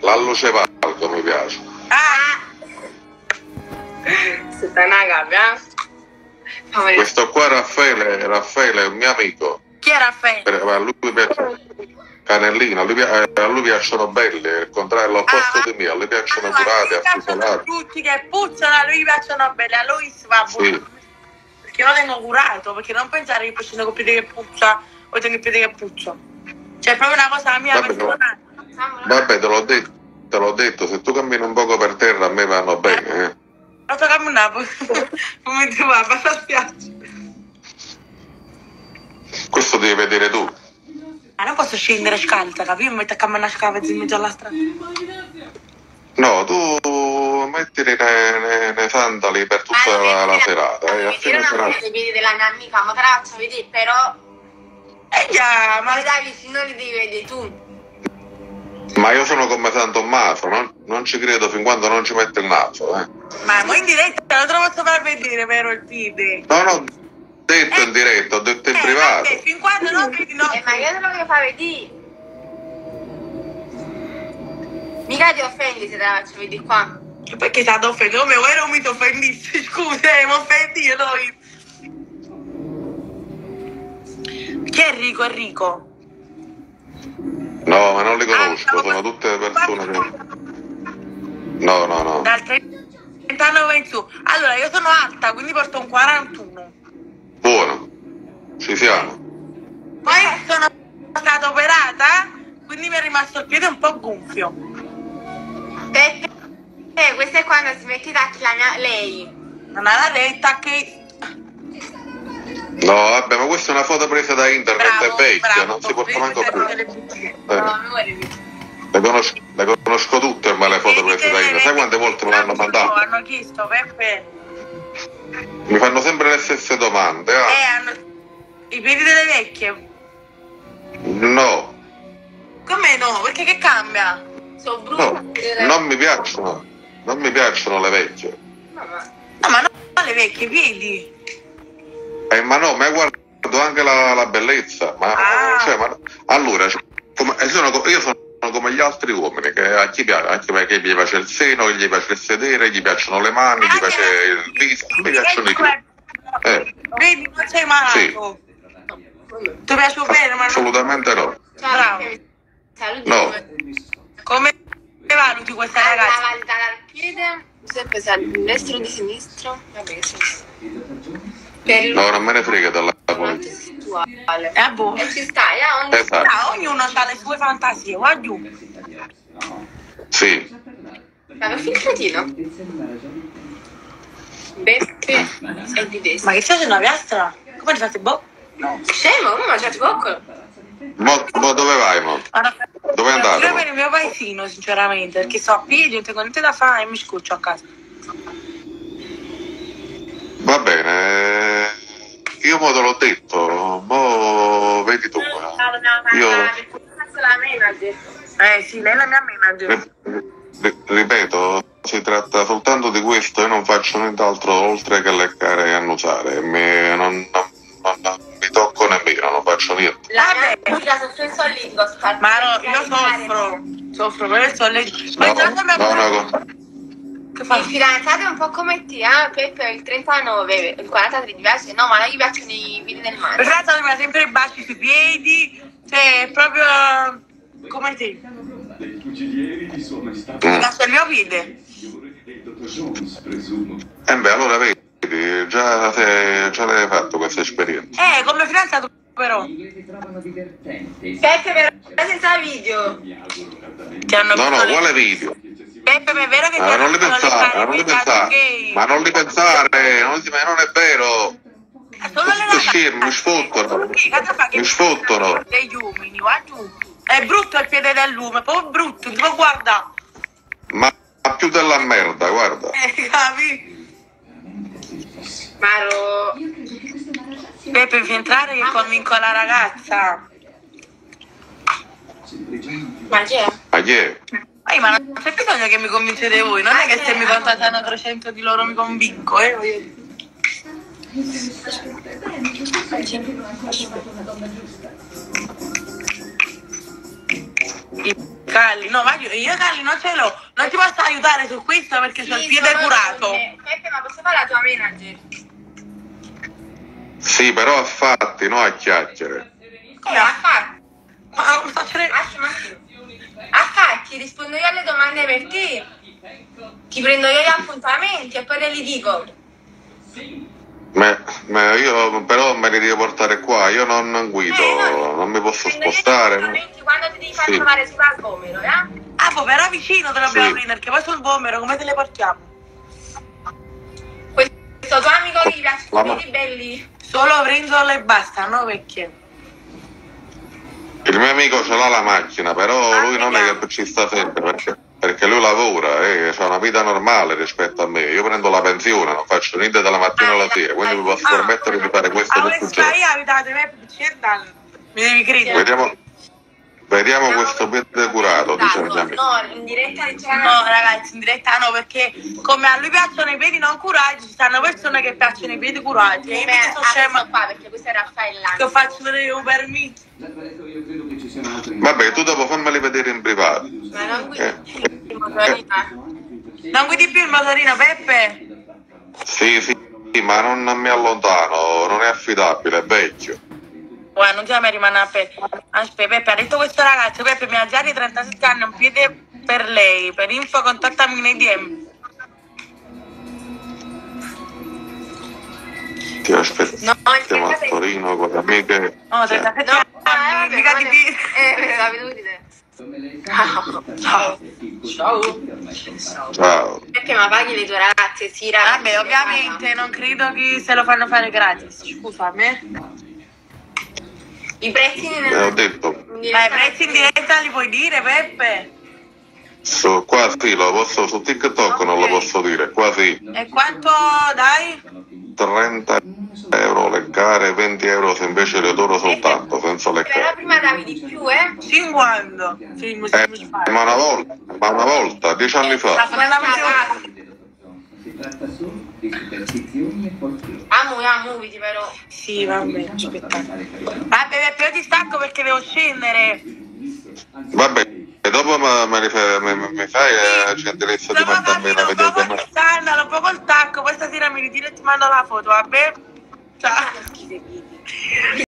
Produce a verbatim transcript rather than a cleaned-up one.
La luce valgo mi piace. Ah! Se stai una gabbia? Questo qua Raffaele, Raffaele è un mio amico. Chi è Raffaele? A lui piace Canellino, a lui, a lui piacciono belli, il contrario, l'opposto ah, di me, a lui piacciono allora, curati, a affusolati. Tutti che puzzano, a lui piacciono belli, a lui si va buono. Sì. Perché io lo tengo curato, perché non pensare che poi tengo piede che puzza o tengo piede che puzzo. Cioè è proprio una cosa mia Vabbè, personale. Vabbè, te l'ho detto, te l'ho detto, se tu cammini un poco per terra a me vanno bene, eh. Lo sto camminando, come tu vai, basta spiaggia. Questo devi vedere tu. Ma non posso scendere scalza, capito? Mi metto a camminare scalza in mezzo alla strada. No, tu mettili nei, nei, nei sandali per tutta la, la serata. Eh, a fine serata. I piedi della mia amica, ma te la faccio vedere, però... Eh già, ma... Ma da vicino li devi vedere tu. Ma io sono come San Tommaso, non, non ci credo fin quando non ci mette il naso, eh. Ma mo in diretta non te lo posso far vedere, vero, il piede? No, no, detto eh, in diretta, ho detto in eh, privato. Vabbè, fin quando non vedi no. Eh, ma io te lo voglio far vedere. Mica ti offendi se te la faccio vedere qua. Perché ti ha offeso? Come vuoi non mi ti offendissi? Scusa, eh, mi offendi io, noi. Chi è Enrico? Enrico? No, ma non li conosco, ah, sono tutte persone che... No, no, no. Dal trentanove in su. Allora, io sono alta, quindi porto un quarantuno. Buono, ci siamo. Poi sono stata operata, quindi mi è rimasto il piede un po' gonfio. Peppe, eh, questo è quando si mette i tacchi la mia... lei. Non ha la retta che... No, vabbè, ma questa è una foto presa da internet, bravo, è vecchia, bravo, non si porta manco più. Eh. No, le, conosco, le conosco tutte ormai le foto prese da internet. Sai quante volte me l'hanno mandato? Hanno chiesto, Peppe. Mi fanno sempre le stesse domande. Ah. Eh, hanno... I piedi delle vecchie? No. Come no? Perché che cambia? Sono brutte. No, non mi piacciono. Non mi piacciono le vecchie. No, ma non le vecchie, i piedi. Eh, ma no, ma guardo anche la, la bellezza. Ma, ah. cioè, ma allora, cioè, come, sono, io sono come gli altri uomini, che a chi piace, anche perché gli piace il seno, gli piace il sedere, gli piacciono le mani, gli piace il viso, mi piacciono i piedi. Eh. Vedi, non sei malato. Sì. Ti piace bene, ma assolutamente no. Bravo. No. Come valuti questa ragazza? La valida dal piede, sempre se al destro o di sinistro. Vabbè, sì. No, non me ne frega dalla politica. Eh, boh. E ci stai, eh? Ogni... esatto. Ah, ognuno ha le sue fantasie, va giù. Sì. Ma che filtratino? Beppe e di destra. Ma che c'è una piastra? Come ti fate boh? No. Scemo, come mangiate poco? Mo, mo dove vai, mo? Dove andate? Io per il mio paesino, sinceramente, perché so a piedi, non tengo niente da fare e mi scoccio a casa. Va bene, io mo te l'ho detto, mo vedi tu. Io... Eh sì, lei è la mia manager. Ripeto, si tratta soltanto di questo, io non faccio nient'altro oltre che leccare e annusare, mi, non, non, non, non mi tocco nemmeno, non faccio niente. La mia amica soffre il solletico, ma no, io soffro, soffro per il solletico. Ma no, no, no, che fa? Il fidanzato è un po' come te, eh? Peppe il trentanove, il quarantatré ti piace? No, ma non gli piacciono i piedi del mare. Il fidanzato mi ha sempre i baci sui piedi, cioè è proprio come te. Mi piace il mio piede. Eh beh, allora vedi, già, se, già l'hai fatto questa esperienza. Eh, come fidanzato però. Peppe però senza video. Ti hanno no, no, quale video? Peppe, ma è vero che ma non li pensare, non li pensare, ma non li pensare, non, ma non è vero. Solo le ragazze, mi sfottono, mi sfottono. Degli uomini, va giù. È brutto il piede del lume, proprio brutto, devo guardare. Ma più della merda, guarda. Eh, capi? Maro. Peppe, devi entrare che convinco la ragazza. Ma chi è? Ma chi è? Ehi, ma non c'è bisogno che mi convincete voi, non è che se mi contattano trecento di loro mi convinco, eh, voglio dire. I Calli, no, ma io, io Calli non ce l'ho, non ti posso aiutare su questo perché Sì, ho il piede sono curato. donne. Peppe, ma posso fare la tua manager? Sì, però a fatti, no a chiacchiere. Come a fare? Ma non sto cercando. Lascia un attimo. A fatti, rispondo io alle domande per te. Ti prendo io gli appuntamenti e poi te li dico. Me, me- io però me li devo portare qua, io non guido, Eh, no, non mi posso prendo io gli spostare. appuntamenti quando ti devi far Sì. trovare si va al Vomero, eh? Ah, poi però vicino te lo dobbiamo Sì. prendere, perché poi sul Vomero come te le portiamo? Questo tuo amico che gli piacciono Mamma. i piedi belli. Solo prendola e basta, no vecchie? Il mio amico ce l'ha la macchina, però Ah, lui non è vediamo. che ci sta sempre, perché, perché lui lavora e ha una vita normale rispetto a me. Io prendo la pensione, non faccio niente dalla mattina alla sera, quindi mi posso Ah. permettere di fare questo A tutti i questa giorni. io abitate me per cento anni. Mi devi credere. Vediamo, vediamo questo piede curato, dice la mia amica. No, in diretta diceva No ragazzi, in diretta no, perché come a lui piacciono i piedi non curati, ci stanno persone che piacciono i piedi curati. E io come mi sono a scema questo qua, perché questo è Raffaele Lanzi. che faccio vedere un permesso. Vabbè, tu dopo fammeli vedere in privato. Ma non guidi Eh. il motorino. Non guidi più il motorino, Peppe? Sì, sì, sì, ma non mi allontano, non è affidabile, è vecchio. Guarda, non ti va mai rimane a Peppe. Aspetta, Peppe, ha detto questo ragazzo, Peppe mi ha già di trentasette anni, un piede per lei, per info contattami nei D M. Ti aspettiamo No, il a trentasette. Torino con le amiche. No, Cioè, trentasette No, anni, eh, mica vabbè, di piedi. eh, l'avevo di te. Ciao. Ciao. ciao. Perché ma paghi le tue ragazze, sì, ragazzi. Vabbè, ovviamente non credo che se lo fanno fare gratis, scusami. I prezzi Eh, ho detto, Ma i prezzi in diretta li puoi dire, Peppe? so, qua sì, lo posso, su TikTok non lo posso dire, qua sì. E quanto dai? trenta euro le gare, venti euro se invece le adoro soltanto, senza le Però gare. prima davi di più, eh? cinquanta. Film, Eh, film sparo. ma una volta, ma una volta, dieci anni La fa. frana migliore. Si tratta solo di superstizioni e folklore. Amu, amuoviti però. Sì, vabbè, aspetta. Vabbè, Peppe, io ti stacco perché devo scendere. Vabbè, e dopo me, me li fai, me, me- mi fai la gentilezza di Stavo mandarmi una facendo un po' videochiamata. col sandalo, un po' col tacco, poi stasera mi ritiro e ti mando la foto, vabbè? Ciao.